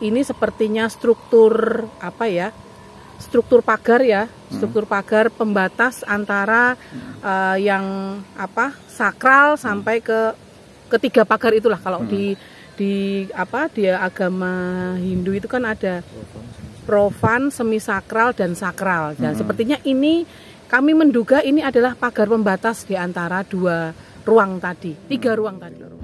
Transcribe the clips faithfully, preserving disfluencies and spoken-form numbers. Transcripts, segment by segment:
ini sepertinya struktur apa ya? Struktur pagar ya, struktur pagar pembatas antara uh, yang apa? Sakral sampai ke ketiga pagar itulah kalau hmm. di di apa? Dia agama Hindu itu kan ada profan, semisakral dan sakral. Dan hmm. sepertinya ini kami menduga ini adalah pagar pembatas di antara dua ruang tadi, tiga ruang tadi.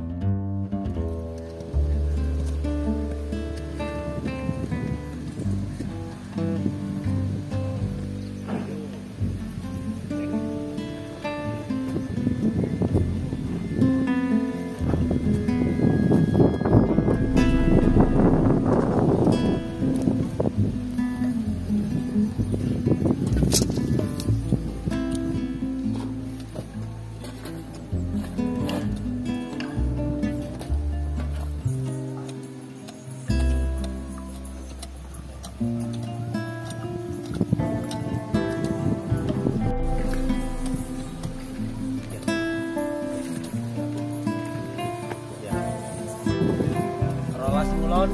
Mulon.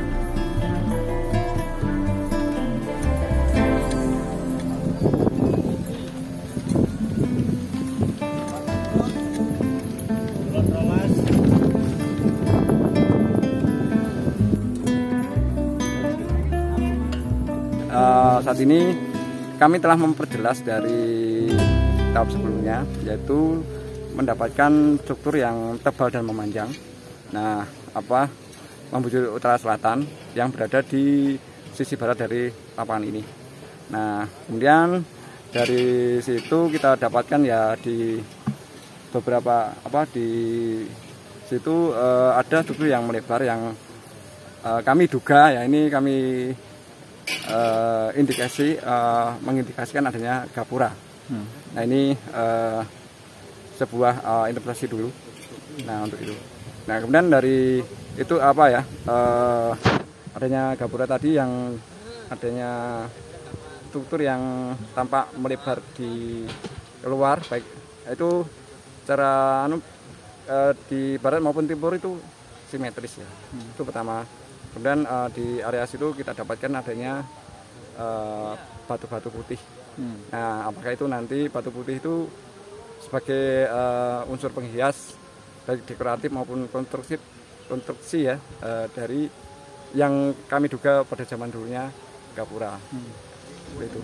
Uh, saat ini kami telah memperjelas dari tahap sebelumnya, yaitu mendapatkan struktur yang tebal dan memanjang. Nah, apa membujur utara selatan yang berada di sisi barat dari lapangan ini. Nah, kemudian dari situ kita dapatkan ya di beberapa apa di situ uh, ada struktur yang melebar yang uh, kami duga ya ini kami uh, indikasi uh, mengindikasikan adanya gapura. Hmm. Nah, ini uh, sebuah uh, interpretasi dulu. Nah, untuk itu. Nah, kemudian dari itu apa ya uh, adanya gapura tadi yang adanya struktur yang tampak melebar di luar baik itu secara anu uh, di barat maupun timur itu simetris ya. Hmm. Itu pertama. Kemudian uh, di area situ kita dapatkan adanya batu-batu uh, putih. Hmm. Nah, apakah itu nanti batu putih itu sebagai uh, unsur penghias baik dekoratif maupun konstruksi konstruksi ya uh, dari yang kami duga pada zaman dulunya gapura. Hmm. Itu.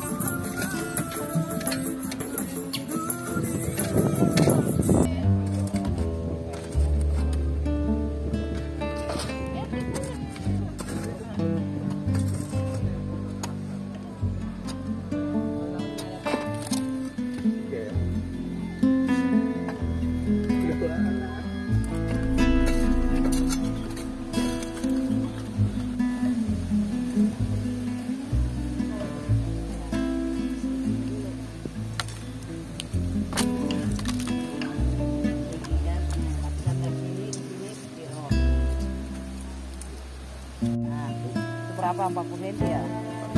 Berapa empat puluh sentimeter ya?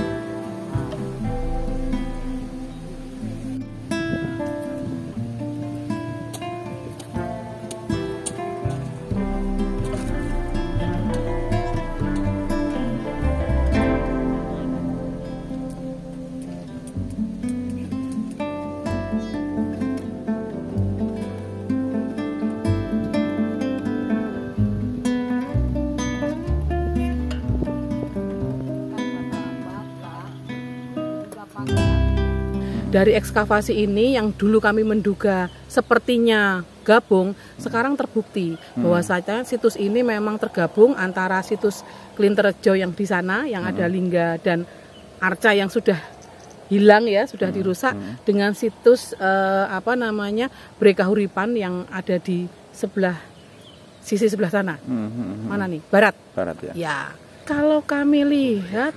Dari ekskavasi ini yang dulu kami menduga sepertinya gabung, sekarang terbukti hmm. bahwasanya situs ini memang tergabung antara situs Klinterjo yang di sana yang hmm. ada lingga dan arca yang sudah hilang ya, sudah hmm. dirusak hmm. dengan situs eh, apa namanya Brekahuripan yang ada di sebelah sisi sebelah sana. Hmm. Hmm. Mana nih? Barat. Barat ya. Ya. Kalau kami lihat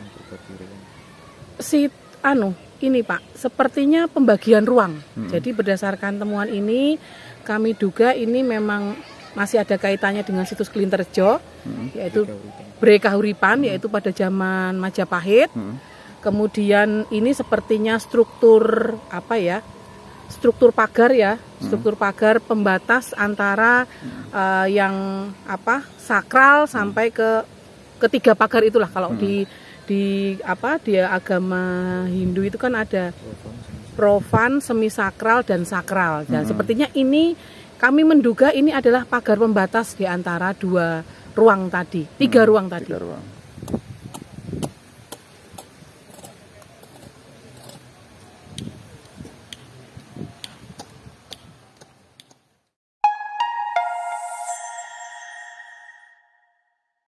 si anu ini Pak, sepertinya pembagian ruang. Hmm. Jadi berdasarkan temuan ini, kami duga ini memang masih ada kaitannya dengan situs Klinterjo, hmm. yaitu Brekahuripan, hmm. yaitu pada zaman Majapahit. Hmm. Kemudian ini sepertinya struktur apa ya? Struktur pagar ya, hmm. struktur pagar pembatas antara hmm. uh, yang apa sakral sampai ke ketiga pagar itulah kalau hmm. di di apa dia agama Hindu itu kan ada profan, semisakral dan sakral. Dan hmm. sepertinya ini kami menduga ini adalah pagar pembatas di antara dua ruang tadi, tiga hmm, ruang tadi. Tiga ruang.